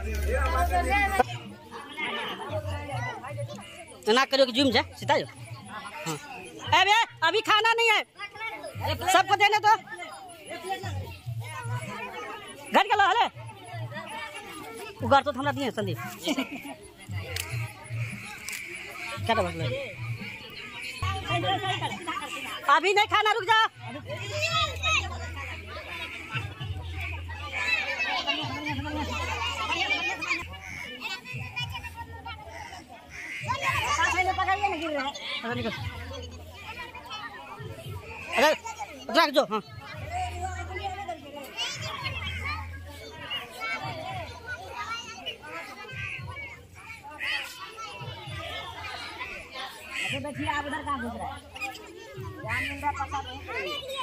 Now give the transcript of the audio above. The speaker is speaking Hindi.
ना करो कि जुम जा सीता जो। हाँ अबे अभी खाना नहीं है, सबको देने तो घर के लो हले उगार तो हमरा दिए संदीप क्या बस अभी नहीं खाना, रुक जा। अरे रख जो। हाँ बैठिए आप उधर कहाँ घूम रहे हैं?